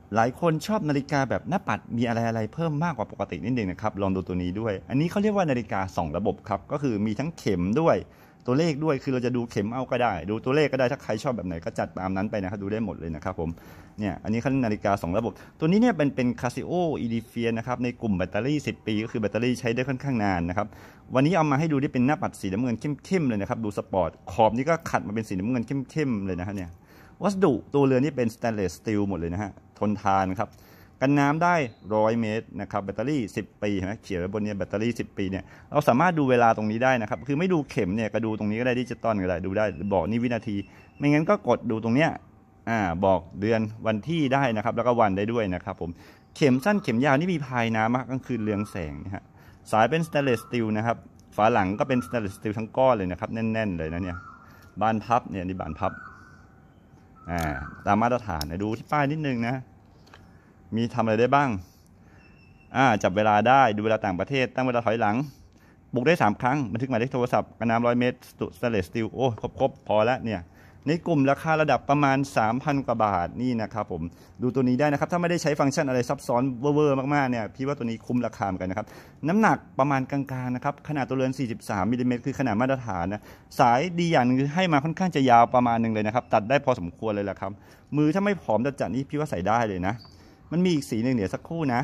หลายคนชอบนาฬิกาแบบหน้าปัดมีอะไรเพิ่มมากกว่าปกตินิดนึงนะครับลองดูตัวนี้ด้วยอันนี้เขาเรียกว่านาฬิกา2ระบบครับก็คือมีทั้งเข็มด้วยตัวเลขด้วยคือเราจะดูเข็มเอาก็ได้ดูตัวเลขก็ได้ถ้าใครชอบแบบไหนก็จัดตามนั้นไปนะครับดูได้หมดเลยนะครับผมเนี่ยอันนี้เขานาฬิกา2ระบบตัวนี้เนี่ยเป็น Casio Edifia นะครับในกลุ่มแบตเตอรี่10 ปีก็คือแบตเตอรี่ใช้ได้ค่อนข้างนานนะครับวันนี้เอามาให้ดูที่เป็นหน้าปัดสีน้ำเงินเข้มๆเลยนะครับดูสปอร์ตขอบนี้ก็ขัดมาเป็นสีน้ำเงินเข้มๆเลยนะฮะเนี่ยวัสดุตัวเรือนนี่เป็นสแตนเลสสตีลหมดเลยนะฮะทนทานครับกันน้ำได้100 เมตรนะครับแบตเตอรี่10 ปีนะเขียนไว้บนนี้แบตเตอรี่10 ปีเนี่ยเราสามารถดูเวลาตรงนี้ได้นะครับคือไม่ดูเข็มเนี่ยก็ดูตรงนี้ก็ได้ดิจิตอลก็ได้ดูได้บอกนี่วินาทีไม่งั้นก็กดดูตรงเนี้ยบอกเดือนวันที่ได้นะครับแล้วก็วันได้ด้วยนะครับผมเข็มสั้นเข็มยาวนี่มีพายน้ำมากกลางคืนเรืองแสงนะฮะสายเป็นสแตนเลสสตีลนะครับฝาหลังก็เป็นสแตนเลสสตีลทั้งก้อนเลยนะครับแน่นๆเลยนะเนี่ยบานพับเนี่ยนี่บานพับตามมาตรฐานนะดูที่ป้ายนิดนึงนะมีทำอะไรได้บ้างจับเวลาได้ดูเวลาต่างประเทศตั้งเวลาถอยหลังปลุกได้3 ครั้งบันทึกหมายเลขโทรศัพท์กันน้ำ100 เมตรสแตนเลสสตีลโอ้ครบพอแล้วเนี่ยในกลุ่มราคาระดับประมาณ 3,000 กว่าบาทนี่นะครับผมดูตัวนี้ได้นะครับถ้าไม่ได้ใช้ฟังก์ชันอะไรซับซ้อนเวอร์มากๆเนี่ยพี่ว่าตัวนี้คุ้มราคาเหมือนกันนะครับน้ำหนักประมาณกลางๆนะครับขนาดตัวเรือน43 มิลลิเมตรคือขนาดมาตรฐานนะสายดีอย่างนึงคือให้มาค่อนข้างจะยาวประมาณนึงเลยนะครับตัดได้พอสมควรเลยแหละครับมือถ้าไม่ผอมจัดนี่พี่ว่าใส่ได้เลยนะมันมีอีกสีหนึ่งเดี๋ยวสักครู่นะ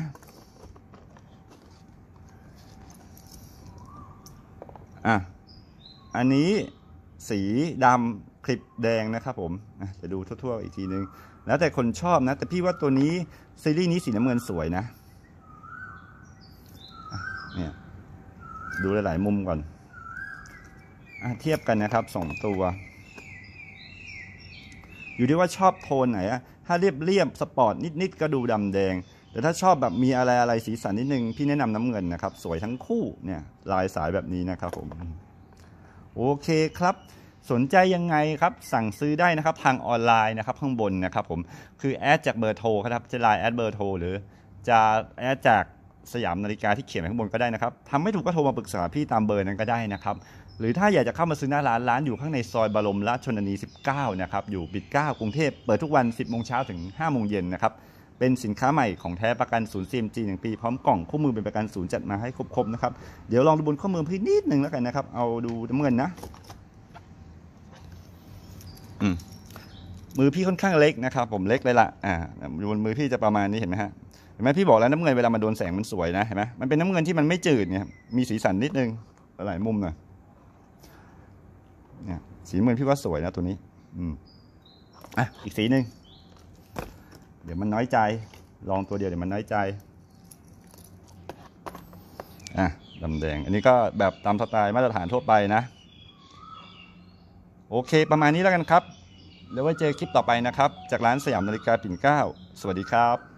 อันนี้สีดำคลิปแดงนะครับผมจะดูทั่วๆอีกทีนึงแล้วแต่คนชอบนะแต่พี่ว่าตัวนี้ซีรีส์นี้สีน้ำเงินสวยนะเนี่ยดูหลายๆมุมก่อนเทียบกันนะครับ2 ตัวอยู่ที่ว่าชอบโทนไหนถ้าเรียบสปอร์ตนิดก็ดูดำแดงแต่ถ้าชอบแบบมีอะไรสีสันนิดนึงพี่แนะนำน้ำเงินนะครับสวยทั้งคู่เนี่ยลายสายแบบนี้นะครับผมโอเคครับสนใจยังไงครับสั่งซื้อได้นะครับทางออนไลน์นะครับข้างบนนะครับผมคือแอดจากเบอร์โทรครับจะไลน์แอดเบอร์โทรหรือจะแอดจากสยามนาฬิกาที่เขียนไว้ข้างบนก็ได้นะครับทำไม่ถูกก็โทรมาปรึกษาพี่ตามเบอร์นั้นก็ได้นะครับหรือถ้าอยากจะเข้ามาซื้อหน้าร้านอยู่ข้างในซอยบรมราชชนนี19นะครับอยู่ปิ่นเกล้ากรุงเทพเปิดทุกวัน 10 โมงเช้าถึง 5 โมงเย็นนะครับเป็นสินค้าใหม่ของแท้ประกันศูนย์ CMG 1 ปีพร้อมกล่องคู่มือเป็นประกันศูนย์จัดมาให้ครบนะครับเดี๋ยวลองดูบนข้อมือพี่นิดนึงแล้วกันนะครับเอาดูน้ำเงินนะมือพี่ค่อนข้างเล็กนะครับผมเล็กเลยล่ะบนมือพี่จะประมาณนี้เห็นไหมฮะเห็นไหมพี่บอกแล้วน้ำเงินเวลามันโดนแสงมันสวยนะเห็นไหมมันเป็นน้ำเงินที่มันไม่จืดเนี่ยมีสีสันนิดนึงหลายมุมหน่อยเนี่ยสีน้ำเงินพี่ว่าสวยนะตัวนี้อีกสีหนึ่งเดี๋ยวมันน้อยใจลองตัวเดียวเดี๋ยวมันน้อยใจดำแดงอันนี้ก็แบบตามสไตล์มาตรฐานทั่วไปนะโอเคประมาณนี้แล้วกันครับเดี๋ยวไว้เจอคลิปต่อไปนะครับจากร้านสยามนาฬิกาปิ่นเกล้าสวัสดีครับ